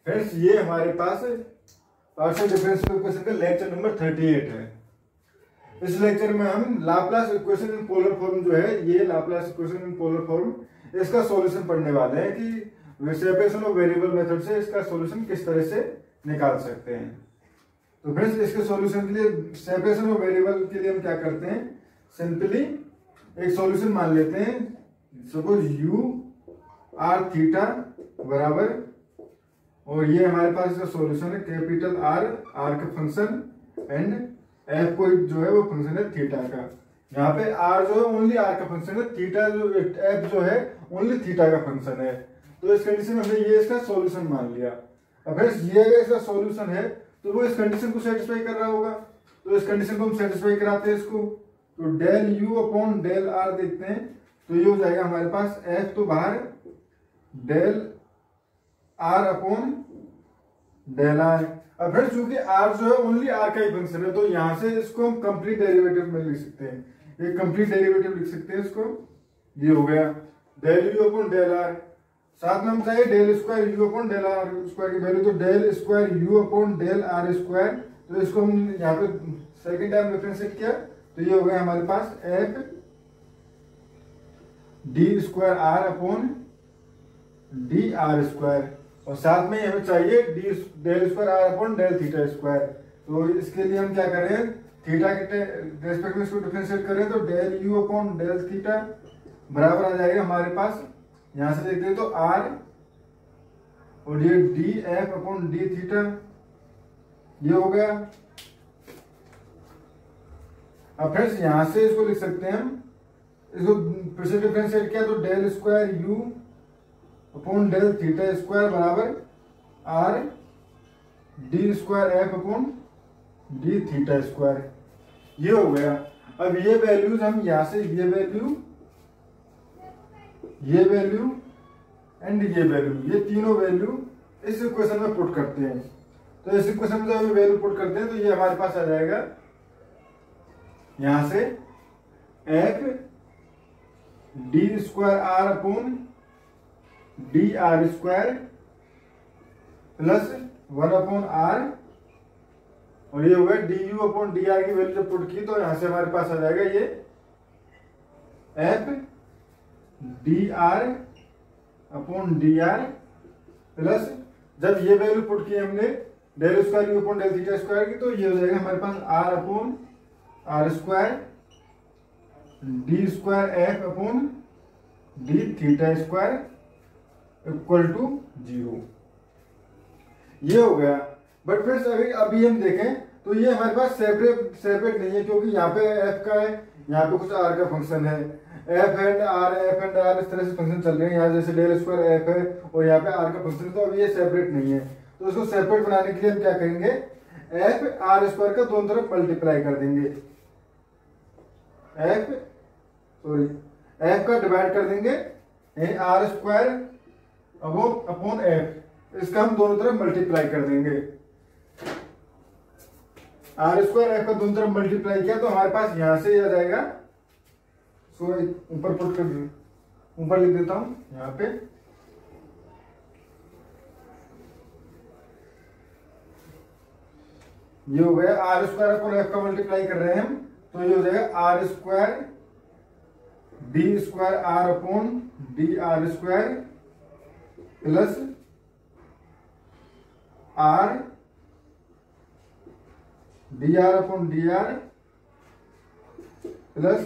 Friends ये हमारे पास पार्शियल डिफरेंशियल इक्वेशन का लेक्चर नंबर 38 है। इस लेक्चर में हम Laplace equation in polar form जो है, ये Laplace equation in polar form, इसका सॉल्यूशन पढ़ने वाले हैं कि सेपरेशन ऑफ वेरिएबल मेथड से इसका सॉल्यूशन किस तरह से निकाल सकते हैं। तो फ्रेंड्स इसके सॉल्यूशन के लिए, सेपरेशन ऑफ वेरिएबल के लिए हम क्या करते हैं, सिंपली एक सॉल्यूशन मान लेते हैं। सपोज u r थीटा बराबर, और ये हमारे पास इसका सॉल्यूशन है कैपिटल R का फंक्शन एंड f को जो है वो फंक्शन है थीटा का। यहाँ पे r जो है ओनली r का फंक्शन है, थीटा जो f जो है ओनली थीटा का फंक्शन है। तो इस कंडीशन में हमने ये इसका सॉल्यूशन मान लिया। अब फ्रेंड्स ये अगर इसका सॉल्यूशन है तो वो इस कंडीशन को सेटिस्फाई कर रहा होगा। तो इस कंडीशन को हम सेटिस्फाई कराते हैं इसको, तो del u upon del r देखते हैं। तो ये हो जाएगा हमारे पास f तो बाहर, del r upon del r। अब फ्रेंड्स चूंकि r जो है ओनली r का ही फंक्शन है, तो यहां से इसको हम कंप्लीट डेरिवेटिव में लिख सकते हैं, ये कंप्लीट डेरिवेटिव लिख सकते हैं इसको। ये हो गया del u upon del r, साथ में हम चाहिए del square u upon del r square की वैल्यू, तो del square u upon del r square. तो इसको हम यहाँ पे सेकेंड टाइम डिफरेंशिएट किया, तो ये हो गया हमारे पास f d square r upon d r square, और साथ में हमें चाहिए del square r upon del theta square. तो इसके लिए हम क्या करें, थीटा के रेस्पेक्ट में इसको डिफरेंशिएट करें, तो del u upon del theta बराबर आ जाएगा हमारे पास, यहां से देखते हैं तो r, और ये d f upon d theta, ये हो गया। अब फ्रेंड्स यहां से इसको लिख सकते हैं हम, इसको फिर से डिफरेंशिएट किया तो del square u upon del theta square बराबर r d square f upon d theta square, ये हो गया। अब ये वैल्यूज हम यहां से ये वैल्यू एंड ये वैल्यू, ये तीनों वैल्यू इस इक्वेशन में पुट करते हैं। तो इस इक्वेशन में जब वैल्यू पुट करते हैं तो ये हमारे पास आ जाएगा यहां से f d square r upon d r square plus 1 upon r, और ये हो गया d u upon d r की वैल्यू जब पुट की तो यहां से हमारे पास आ जाएगा ये f d r upon d r plus, जब ये वैल्यू पुट की हमने del square u upon del theta square की, तो ये हो जाएगा हमारे पास r upon r square d square f upon d theta square equal to 0, ये हो गया। बट फिर अभी हम देखें तो ये हमारे पास सेपरेट नहीं है, क्योंकि यहाँ पे एफ का है, यहाँ पे कुछ आर का फंक्शन है, एफ एंड आर इस तरह से फंक्शन चल रहे हैं, यहाँ जैसे डेल स्क्वायर एफ है और यहाँ पे आर का फंक्शन है, तो अब ये सेपरेट नहीं है। तो इसको सेपरेट बनाने के लिए हम क्या करेंगे, एफ आर स्क्वायर का दोनों तरफ मल्टीप्लाई कर देंगे, एफ का डिवाइड कर देंगे आर स्क्वायर अपॉन एफ, इसका हम दोनों तरफ मल्टीप्लाई कर देंगे। आर स्क्वायर एफ का दोनों तरफ मल्टीप्लाई किया तो हमारे पास यहां से आ जाएगा, ऊपर पुट कर, ऊपर लिख देता हूं यहाँ पे, ये हो गया आर स्क्वायर अपॉन एफ का मल्टीप्लाई कर रहे हैं हम, तो ये हो जाएगा r square d square r upon d r square plus r d r upon d r plus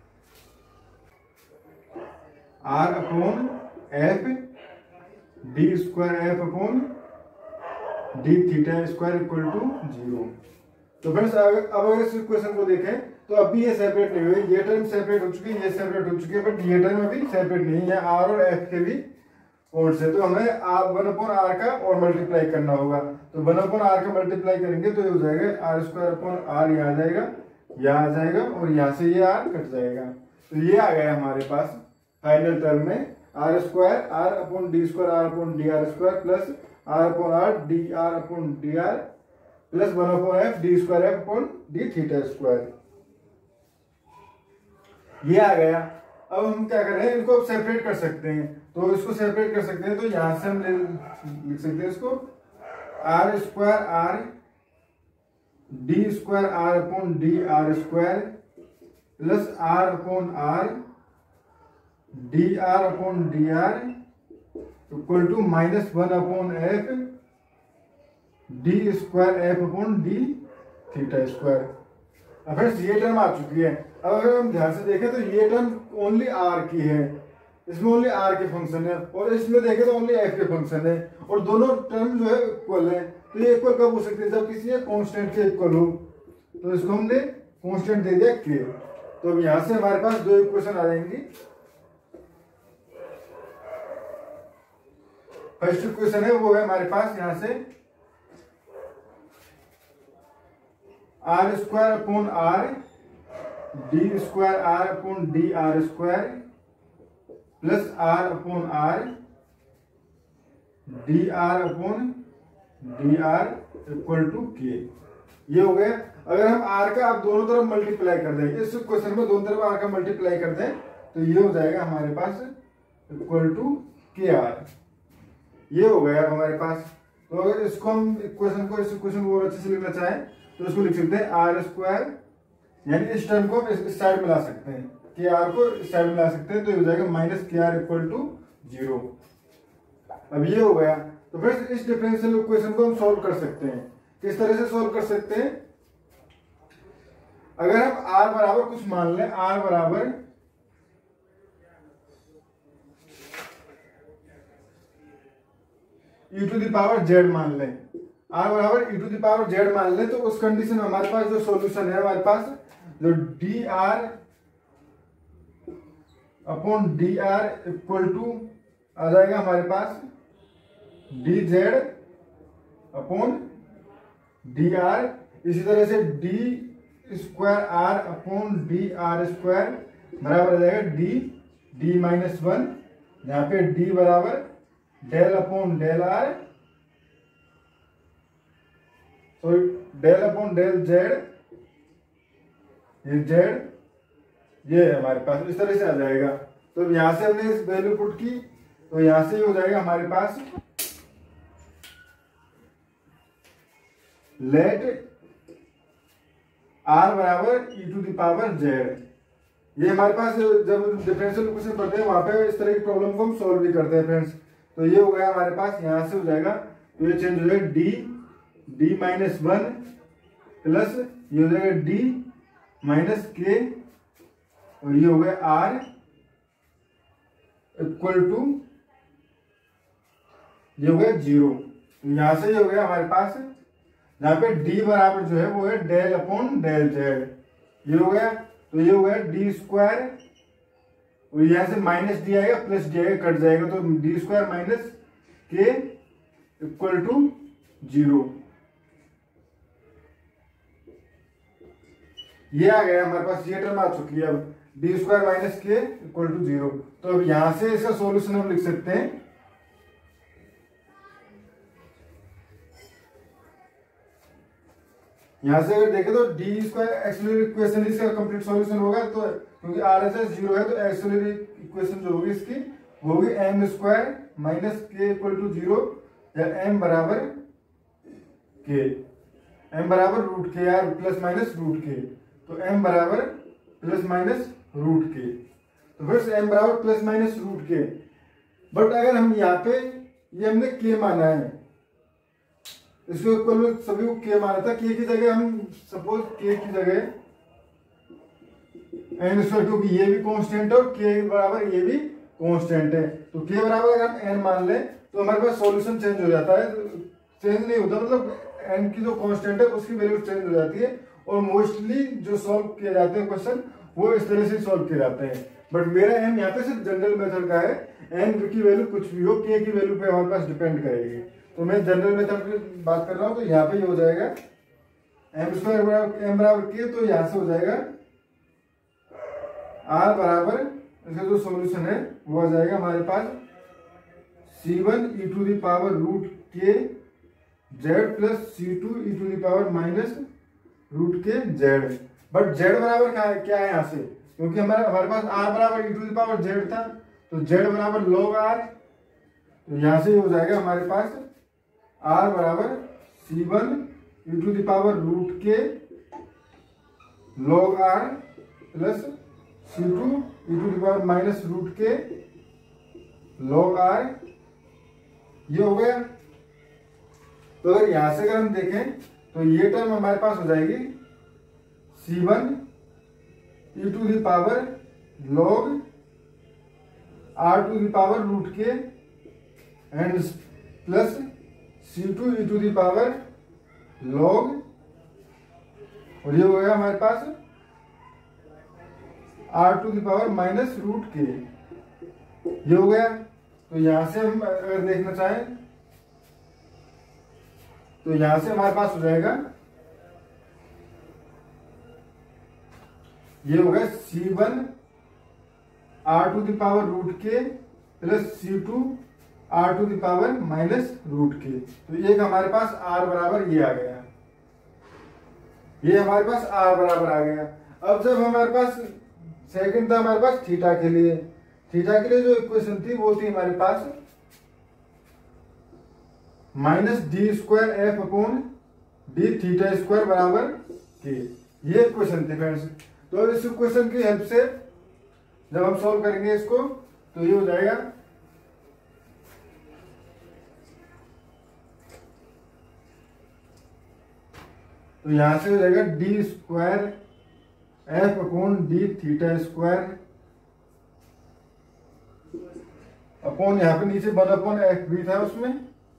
r upon f d square f upon d theta square equal to 0। तो फ्रेंड्स अब अगर इस इक्वेशन को देखें तो अभी ये separate नहीं हुई, ये टर्म सेपरेट हो चुकी है, ये सेपरेट हो चुकी है, बट ये टर्म अभी सेपरेट नहीं है आर और एफ के भी पॉइंट से। तो हमें 1 अपॉन आर का और मल्टीप्लाई करना होगा, तो 1 अपॉन आर का मल्टीप्लाई करेंगे तो ये हो जाएगा आर स्क्वायर अपॉन आर, यहाँ आ जाएगा, यहाँ आ जाएगा, और यहाँ से ये आर कट जाएगा। तो ये आ गया हमारे पास फाइनल टर्म में r square r upon d square r upon d r square plus r upon r d r upon d r plus 1 upon f d square f upon d theta square, ये आ गया। अब हम क्या करें, इनको separate कर सकते हैं। तो इसको सेपरेट कर सकते हैं, तो यहां से हम लिख सकते हैं इसको r square r d square r upon d r square plus r upon r d r upon d r equal to -1 upon f d square f upon d theta square. अब फ्रेंड्स ये term आ चुकी है। अब अगर हम ध्यान से देखें तो ये टर्म ओनली आर की है, इसमें ओनली आर के फंक्शन है, और इसमें देखें तो ओनली एफ के फंक्शन है, और दोनों टर्म जो है इक्वल है। तो ये इक्वल कब हो सकते हैं? जब किसी कांस्टेंट के इक्वल हो। तो इसको हमने कांस्टेंट दे दिया के। तो अब यहां से हमारे पास दो इक्वेशन आ जाएंगी। फर्स्ट इक्वेशन है वो है हमारे पास यहां से r square upon r d square r upon d r square plus r upon r d r upon d r equal to k. ये हो गया। अगर हम आर का आप दोनों तरफ मल्टीप्लाई कर दें, इस क्वेश्चन में दोनों तरफ आर का मल्टीप्लाई कर दें, तो ये हो जाएगा हमारे पास इक्वल टू के आर। ये हो गया हमारे पास। तो अगर इसको हम इक्वेशन को, इस इक्वेशन को और अच्छे से लिखना चाहें तो इसको लिख सकते हैं आर स्क्वायर, यानी इस टर्म को इस साइड में ला सकते हैं, के आर को इस साइड में ला सकते हैं, तो ये हो जाएगा माइनस के आर इक्वल टू 0। अब ये हो गया। तो फिर इस डिफरेंशियल इक्वेशन को हम सॉल्व कर सकते हैं। किस तरह से सॉल्व कर सकते हैं? अगर हम आर बराबर कुछ मान लें, आर बराबर e to the power z मान लें, r बराबर e to the power z मान लें, तो उस कंडीशन में हमारे पास जो सॉल्यूशन है, हमारे पास जो dr upon dr equal to आ जाएगा हमारे पास dz अपॉन dr। इसी तरह से d square r upon dr square बराबर आ जाएगा d-1, यहाँ पे d बराबर del upon del r, sorry del upon del z, ये जेड, ये है हमारे पास। इस तरह से आ जाएगा। तो यहां से हमने इस वैल्यू पुट की, तो यहां से ये हो जाएगा हमारे पास लेट आर बराबर e to the power z. ये हमारे पास जब डिफरेंशियल इक्वेशन पढ़ते हैं वहां पे इस तरह की प्रॉब्लम को हम सॉल्व भी करते हैं फ्रेंड्स। तो ये हो गया हमारे पास, यहां से हो जाएगा, तो ये चेंज हो जाएगा d-1 प्लस ये हो जाएगा d माइनस के, और ये हो गया r इक्वल टू, ये हो गया 0। तो यहां से ये हो गया हमारे पास, जहां पे d बराबर जो है वो है डेल अपॉन डेल जेड, ये हो गया। तो ये हो गया डी स्क्वायर, और यहां से माइनस डी आएगा प्लस डी आएगा, कट जाएगा, तो d square minus k equal to 0। ये आ गया हमारे पास, ये टर्म आ चुकी है। अब d square minus k equal to 0। तो अब यहां से इसका सॉल्यूशन हम लिख सकते हैं, यहां से अगर देखें तो डी स्क्वायर एक्सिलरी इक्वेशन इसका कंप्लीट सॉल्यूशन होगा, तो क्योंकि आरएचएस 0 है तो एक्सिलरी इक्वेशन जो होगी इसकी वो होगी m square minus k equal to 0, या एम बराबर के, एम बराबर रूट के यार, प्लस माइनस रूट के, तो एम बराबर प्लस माइनस रूट के। तो फिर से एम बराबर plus minus root k. But अगर हम यहाँ पे ये हमने के माना है, इसको इक्वल सभी को के माना था, के की जगह हम सपोज के की जगह एन स्क्वायर, क्योंकि ये भी कांस्टेंट है और के बराबर ये भी कांस्टेंट है, तो के बराबर अगर हम एन मान लें तो हमारे पास सॉल्यूशन चेंज हो जाता है। चेंज नहीं होता, मतलब एन की जो कांस्टेंट है उसकी वैल्यू चेंज हो जाती है, और मोस्टली जो सॉल्व किए जाते हैं क्वेश्चन वो इस तरह से सॉल्व किए जाते हैं। बट मेरा एम यहाँ पे सिर्फ जनरल मेथड का है, एन की वैल्यू कुछ भी हो, के की वैल्यू पे हमारे पास डिपेंड करेगी। तो मैं जनरल मेथड की बात कर रहा हूँ, तो यहाँ पे ये हो जाएगा एम स्क्वायर बराबर एम बराबर के, तो यहाँ से हो जाएगा आर बराबर, इसका जो सॉल्यूशन है वो आ जाएगा हमारे पास C1 e to the power root k z plus C2 e to the power minus root k z. But z बराबर क्या है यहाँ से, क्योंकि हमारे पास आर बराबर e to the power z था, तो z बराबर log r, तो यहां से हो जाएगा हमारे पास r बराबर c1 e to the power root k log r plus c2 e to the power minus root k log r, ये हो गया। तो अगर यहां से अगर हम देखें तो ये टर्म हमारे पास हो जाएगी c1 e to the power log r to the power root k and plus c2 e to the power log, और ये हो गया हमारे पास r to the power minus root k, ये हो गया। तो यहां से हम अगर देखना चाहें तो यहां से हमारे पास हो जाएगा, ये हो गया c1 r to the power root k plus c2 r to the power minus root k. तो एक हमारे पास r बराबर ये आ गया, ये हमारे पास r बराबर आ गया। अब जब हमारे पास सेकंड था हमारे पास थीटा के लिए, थीटा के लिए जो इक्वेशन थी वो थी हमारे पास minus d square f upon d theta square बराबर के, ये इक्वेशन थी फ्रेंड्स। तो इस इक्वेशन की हेल्प से जब हम सॉल्व करेंगे इसको तो ये हो जाएगा तो यहां से हो जाएगा d square f upon d theta square upon, यहां पे नीचे 1 अपॉन एफ भी था उसमें,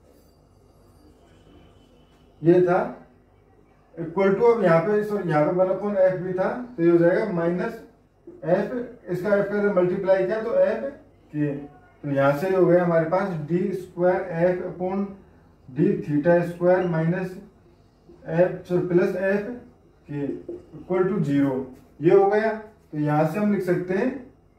ये था इक्वल टू, अब यहाँ पे सॉरी यहाँ पे 1 अपॉन एफ भी था, तो ये हो जाएगा माइनस एफ, इसका एफ का मल्टीप्लाई किया तो एफ के, तो यहां से हो गया हमारे पास d square f upon d theta square minus f plus f k equal to 0, ये हो गया। तो यहां से हम लिख सकते हैं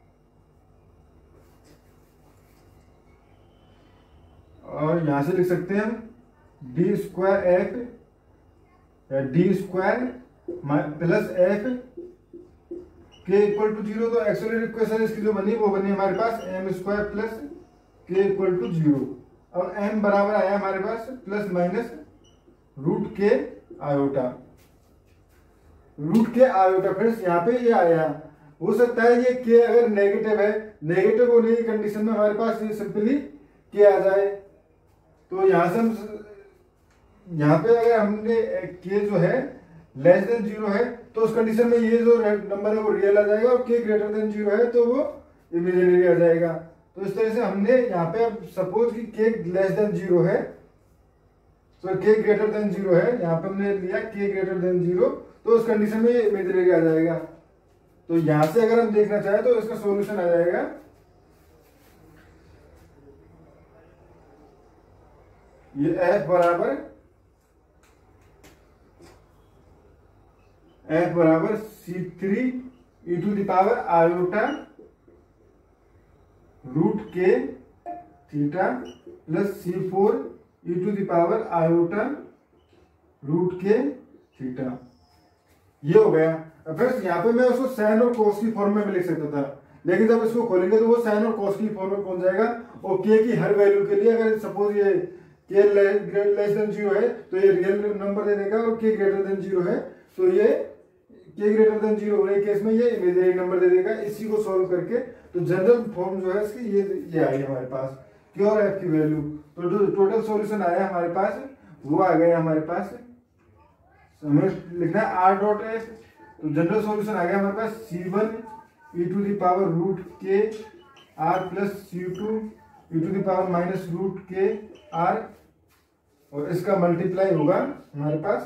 और यहां से लिख सकते हैं हम d square f d square plus f k equal to 0। तो एक्सोलेट इक्वेशन इसकी जो बनी वो बनी हमारे पास m square plus k equal to 0, और एम बराबर आया हमारे पास plus minus root k iota, root k iota. Friends यहाँ पे ये आया, हो सकता है ये के अगर नेगेटिव है, नेगेटिव होने की कंडीशन में हमारे पास ये सिंपली के आ जाए, तो यहां से हम यहाँ पे अगर हमने के जो है लेस देन 0 है तो उस कंडीशन में ये जो नंबर है वो रियल आ जाएगा, और के ग्रेटर देन 0 है तो वो इमेजिनरी आ जाएगा। तो इस तरह से हमने यहाँ पे अब सपोज कि के लेस देन 0 है, तो के ग्रेटर देन 0 है, यहाँ पे हमने लिया के ग्रेटर देन 0, तो उस कंडीशन में ये इमेजिनरी आ जाएगा। तो यहां से अगर हम देखना चाहें तो इसका सॉल्यूशन आ जाएगा ये f बराबर c3 e to the power iota root के theta plus c4 e to the power iota root के थीटा, ये हो गया। फिर यहाँ पे मैं उसको साइन और कॉस की फॉर्म में लिख सकता था, लेकिन जब इसको खोलेंगे तो वो साइन और कॉस की फॉर्म में पहुंच जाएगा, और के की हर वैल्यू के लिए अगर सपोज ये के लेस देन 0 है तो ये रियल नंबर दे देगा, और के ग्रेटर देन 0 है तो ये के ग्रेटर देन 0 होने के केस में ये इमेजिनरी नंबर दे देगा। इसी को सॉल्व करके तो जनरल फॉर्म जो है इसकी ये आई हमारे पास के और एफ की वैल्यू, तो जो टोटल सॉल्यूशन आया हमारे पास वो आ गया हमारे पास, हमें लिखना है आर डॉट एफ, तो जनरल सॉल्यूशन आ गया हमारे पास c1 e to the power root के R plus c2 e to the power minus root के आर, और इसका मल्टीप्लाई होगा हमारे पास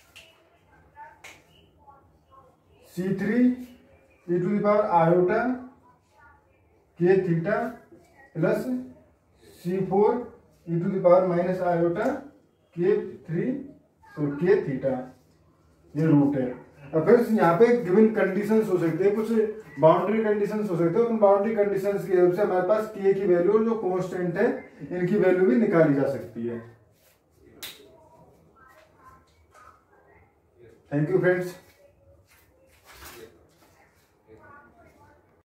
c3 e to the power iota के theta plus c4 e to the power minus iota के 3 तो के थीटा, ये रूट है। अब फिर यहाँ पे गिवन कंडीशंस हो सकते हैं, कुछ बाउंड्री कंडीशंस हो सकते हैं, उन बाउंड्री कंडीशंस की हेल्प से हमारे पास के की वैल्यू और जो कांस्टेंट है इनकी वैल्यू भी निकाली जा सकती है। Thank you friends.